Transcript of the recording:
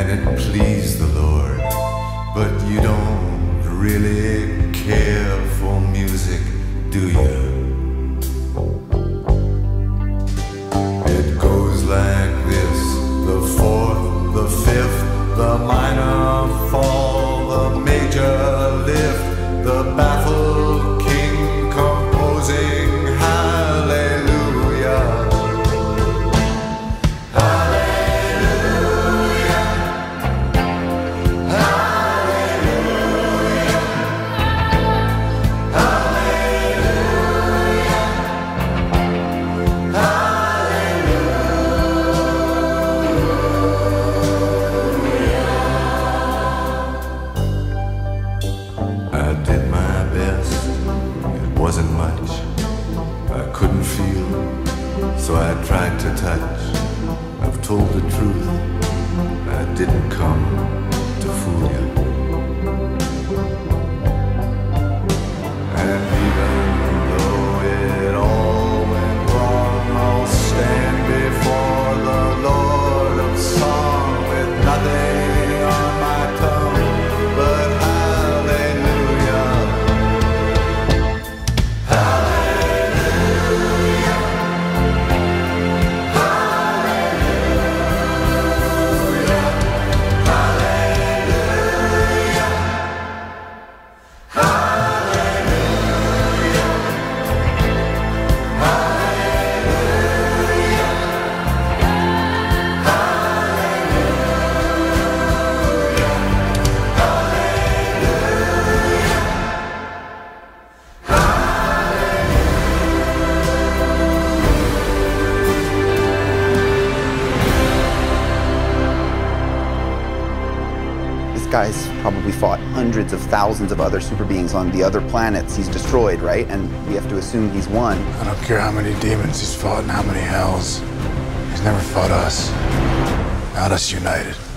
it pleased the Lord. But you don't really care for music, do you? It goes like this: the fourth, the fifth, the minor fall, the major lift, the baffled king composing hallelujah. Hallelujah. Hallelujah. Hallelujah. I did my best, it wasn't much. I couldn't feel, so I tried to touch. I've told the truth, I didn't come to fool you. And even though it all went wrong, I'll stand before the Lord of Song with nothing on my tongue but hallelujah. Hallelujah. Hallelujah. Hallelujah. Hallelujah. This guy's probably fought hundreds of thousands of other super beings on the other planets he's destroyed, right? And we have to assume he's won. I don't care how many demons he's fought and how many hells. He's never fought us. Not us united.